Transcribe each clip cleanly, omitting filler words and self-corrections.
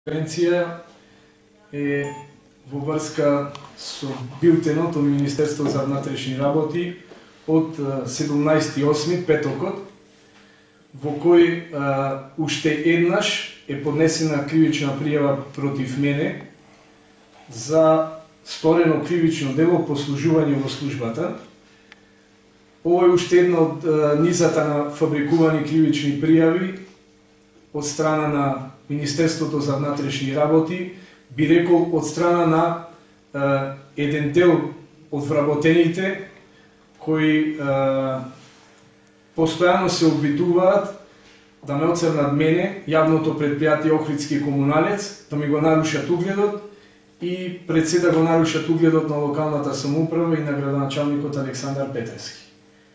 Конференција е во врска со билтенот од Министерство за внатрешни работи од 17.8. петокот, во кој уште еднаш е поднесена кривична пријава против мене за сторено кривично дело послужување во службата. Ова е уште една од низата на фабрикувани кривични пријави од страна на Министерството за внатрешни работи, би рекол од страна на еден дел од вработените кои постојано се обидуваат да ме оцрнат мене, јавното предпријатие Охридски комуналец, да ми го нарушат угледот и пред се да го нарушат угледот на локалната самоуправа и на градоначалникот Александар Петрески.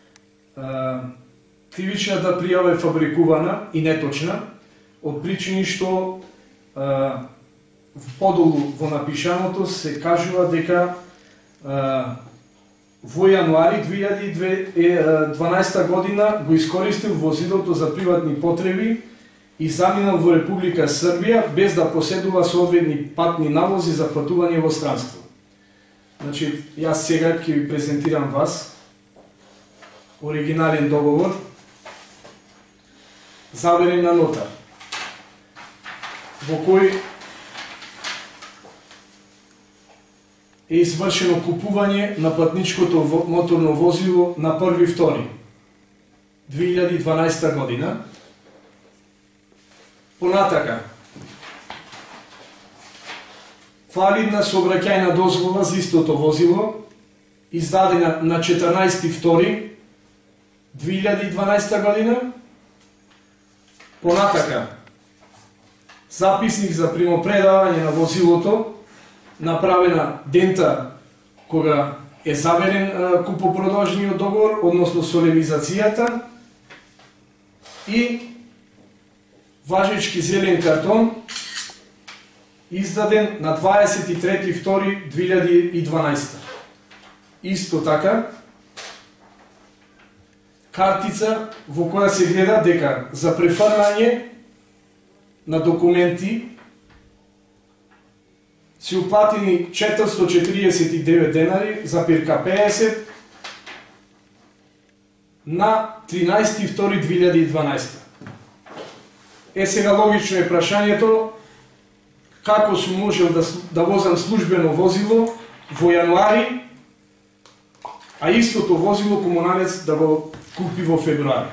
Кривичната пријава е фабрикувана и неточна, од причини што подолу во напишаното се кажува дека во јануари 2012 година го искористил возилото за приватни потреби и заминал во Република Србија без да поседува соодветни патни налози за патување во странство. Значи, јас сега ќе ви презентирам вас оригинален договор заверен на нотар, во кој е извршено купување на патничкото моторно возило на 1.2.2012 година. Понатака, валидна сообраќајна дозвола за истото возило, издадена на 14.2.2012 година. Понатака, записник за примопредавање на возилото, направена дента кога е заверен купопродажниот договор, односно солемизацијата, и важечки зелен картон, издаден на 23.2.2012. Исто така, картица во која се гледа дека за префрлање на документи се уплатени 449 денари за пирка 50 на 13.2.2012. Сега логично е прашањето како сум можел да возам службено возило во јануари, а истото возило комуналец да го купи во февруари.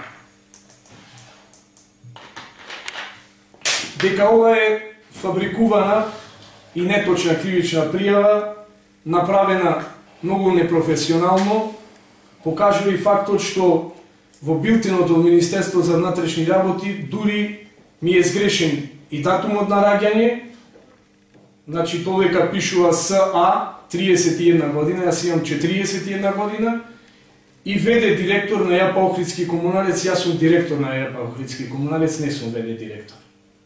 Дека ова е фабрикувана и неточна кривична пријава, направена многу непрофесионално, покажува и фактот што во билтенот од Министерство за внатрешни работи дури ми е сгрешен и датумот на раѓање, значи тоа пишува СА 31 година, јас имам 41 година, и ВД директор на ЈАП Охридски комуналец, јас сум директор на ЈАП Охридски комуналец, не сум ВД директор.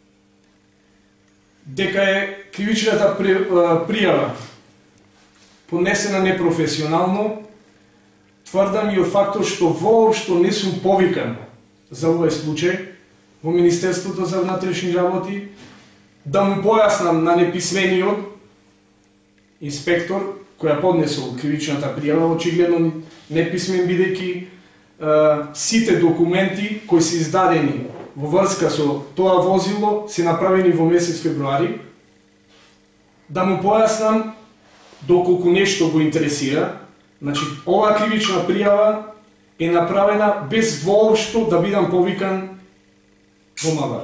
Дека е кривичната пријава поднесена непрофесионално, тврдам и од фактот што воопшто не сум повикан за овој случај во Министерството за внатрешни работи, да му појаснам на неписмениот инспектор која поднесол кривичната пријава, очигледно неписмен бидејќи сите документи кои се издадени во врска со тоа возило се направени во месец февруари, да му појаснам доколку нешто го интересира. Значи, оваа кривична пријава е направена без воопшто да бидам повикан во МВР.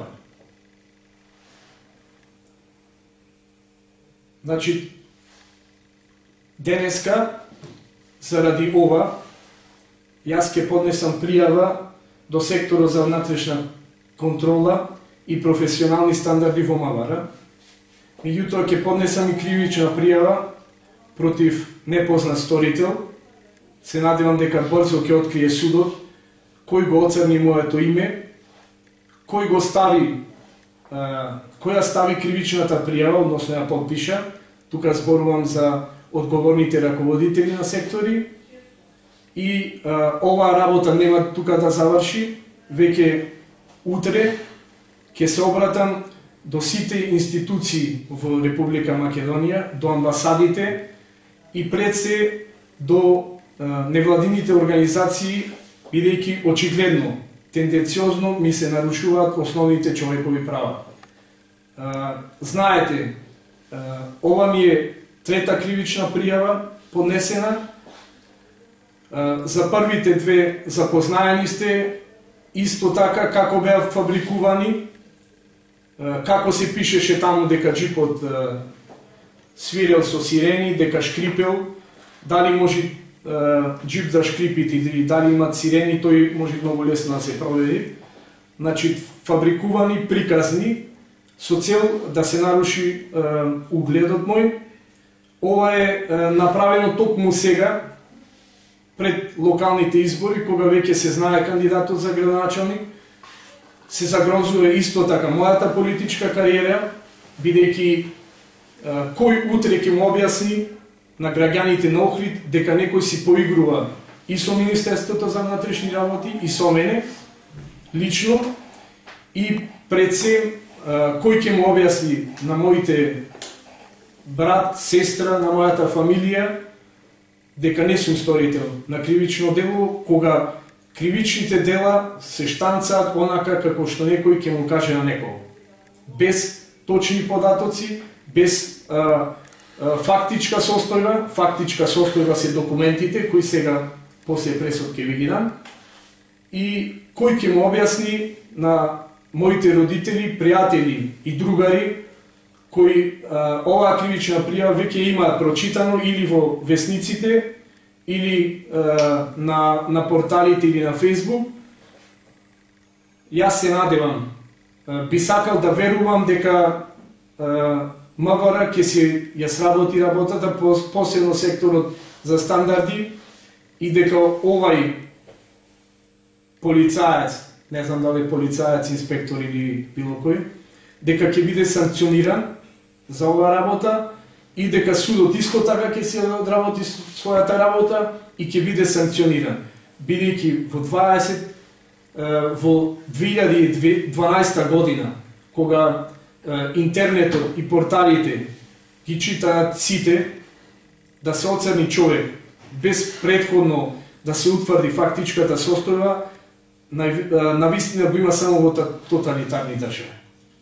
Значи, денеска, заради ова, јас ќе поднесам пријава до секторот за внатрешна контрола и професионални стандарди во МВР. Меѓутоа ќе поднесам и кривична пријава против непознат сторител. Се надевам дека брзо ќе открие судот кој го оцрни моето име, кој стави кривичната пријава, односно ја подпиша. Тука зборувам за одговорните раководители на сектори. И оваа работа нема тука да заврши, веќе утре ќе се обратам до сите институции во Република Македонија, до амбасадите и пред се до невладините организации, бидејќи очигледно, тенденциозно ми се нарушуваат основните човекови права. Знаете, ова ми е трета кривична пријава поднесена. За првите две запознаени сте, исто така како беа фабрикувани, како се пишеше таму дека джипот свирел со сирени, дека шкрипел, дали може джип да шкрипит или дали имат сирени, тој може многу лесно да се провери. Значи, фабрикувани, приказни, со цел да се наруши угледот мој. Ова е направено токму сега, пред локалните избори, кога веќе се знае кандидатот за градоначалник. Се загрозува исто така мојата политичка кариера, бидејќи кој утре ќе му објасни на граѓаните на Охрид дека некој си поигрува и со Министерството за внатрешни работи и со мене лично, и пред се кој ќе му објасни на моите брат, сестра, на мојата фамилија дека не сум сторител на кривично дело, кога кривичните дела се штанцаат онака како што некој ќе му каже на некој. Без точни податоци, без фактичка состојба се документите кои сега после пресуд ќе ви ги дам, и кој ќе му објасни на моите родители, пријатели и другари кои оваа кривична пријава веќе имаат прочитано или во весниците, или на порталите или на Facebook. Јас се надевам, би сакал да верувам дека МВР ќе се ја сработи работата, посебно секторот за стандарди, и дека овај полицаец, не знам дали полицаец, инспектор или било кој, дека ќе биде санкциониран за оваа работа, и дека судот исто така ќе се одработи својата работа и ќе биде санкциониран. Бидејќи во 2012 година, кога интернетот и порталите ги читаат сите, да се оцрни човек без предходно да се утврди фактичката состојба, навистина го има само во тоталитарни држави.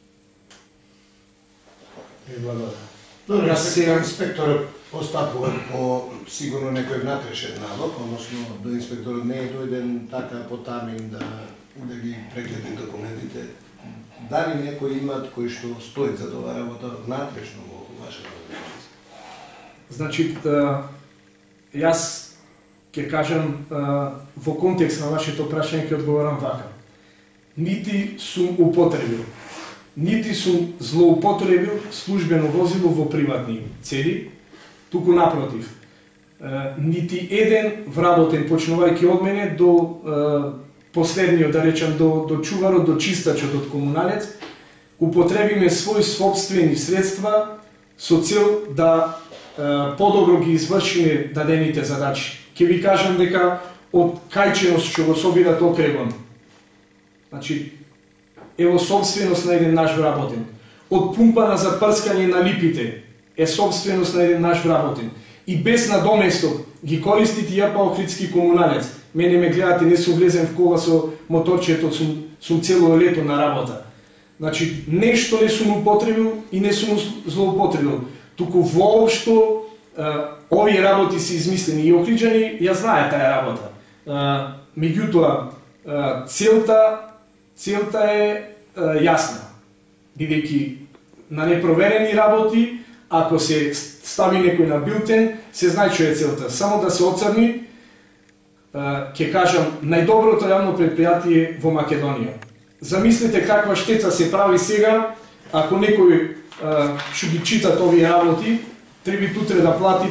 Добре, инспекторот постапува по сигурно некој внатрешен налог, односно до инспекторот не е дојден така потамин да ги прегледи документите. Дали некои имат кои што стоит за тоа работа внатрешно во вашата организација? Значи, јас ќе кажам во контекст на вашето прашање, ќе одговорам вака. Нити сум употребил, нити сум злоупотребил службено возило во приватни цели, туку напротив. Нити еден вработен, почнувајќи од мене до последниот, да речам, до чуварот, до чистачот од комуналец, употребиме своји собствени средства со цел да подобро ги извршиме дадените задачи. Ќе ви кажам дека од кајченост што го собира Окрегон, значи, ево собственост на еден наш вработен. Од пумпана за прскање на липите е собственост на еден наш вработен. И без надоместок ги користи тија Охридски комуналец. Мене ме гледате, не сум влезен в кола со моторчето, сум цело лето на работа. Значи, нешто не сум употребил и не сум злоупотребил. Туку воопшто овие работи се измислени и охриджани ја знае таа работа. Меѓутоа, целта е јасна. Бидејќи на непроверени работи, ако се стави некој на билтен, се знае што е целта. Само да се оцрни, ќе кажам, најдоброто јавно предпријатие во Македонија. Замислете каква штета се прави сега, ако некој што ги читат овие работи, треба утре да плати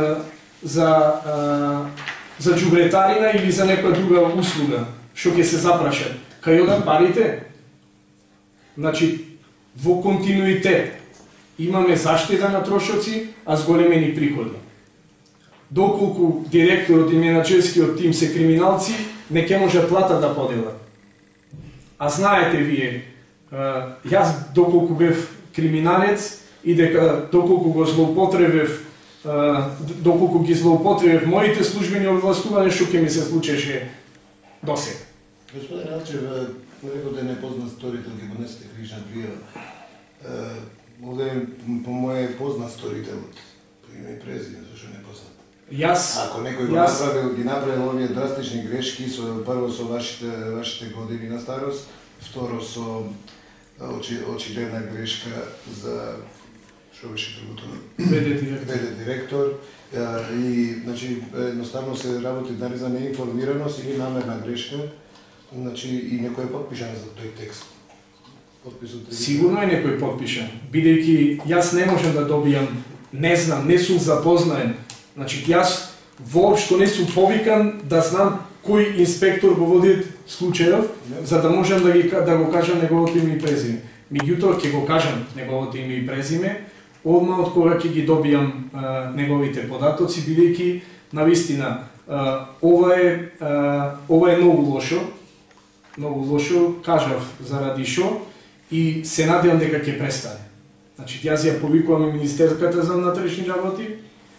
за џубретарина или за некоја друга услуга, што ќе се запрашат. Кај одат парите? Значи, во континуитет имаме заштита на трошоци, а зголемени приходи. Доколку директорот и менаџерскиот тим се криминалци, не ќе може плата да поделат. А знаете вие, Јас доколку бев криминалец и дека доколку го злоупотребев, доколку ги злоупотребев моите службени овластувања, што ќе ми се случеше досега. Господин Алчев, некој да не познат сторител, ќе поднесете кришна пријава. Овде по моје познат сторителот, по име и презиме, зашто не познат? Ако некој ги направил овие драстични грешки, прво со вашите години на старост, второ со очигледна грешка за што беше другото? ВД директор. И, значи, едноставно се работи дали за неинформираност или намерна грешка, значи и некој е подпишан за тој текст. Сигурно е некој подпишан, бидејќи јас не можам да добијам, не знам, не сум запознаен. Значи, јас воопшто не сум повикан да знам кој инспектор го води случајов, за да можам да го кажам неговото име и презиме. Меѓутоа, ќе го кажам неговото име и презиме, одма од кога ќе ги добијам неговите податоци, бидејќи, навистина, ова е многу лошо, кажав заради шо, и се надевам дека ќе престане. Значи, јас ја повикувам и Министерската за внатрешни работи,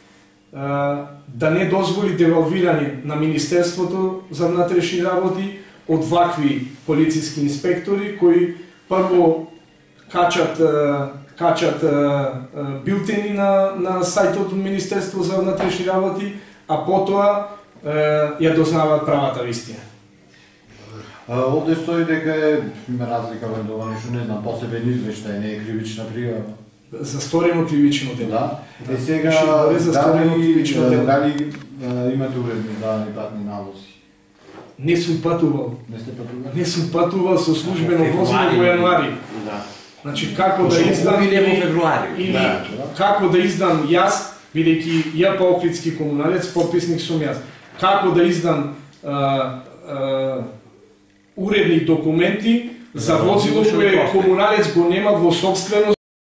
да не дозволи девалвирање на Министерството за внатрешни работи од вакви полициски инспектори кои прво качат билтени на сајтот од Министерство за внатрешни работи, а потоа ја дознаваат правата вистина. Овде стои дека има разлика во ова нешто, не знам, посебен извештај, не е кривична пријава. За сторено кривично дело. Да. И сега дали имате уредни издадени патни налози? Не сум патувал. Не сте патували? Не сум патувал со службено возило во јануари. Да. Значи како да издам или како да издам јас, бидејќи ја по Охридски комуналец, подписник сум јас. Како да издам уредни документи за возило кое комуналец го нема во сопственост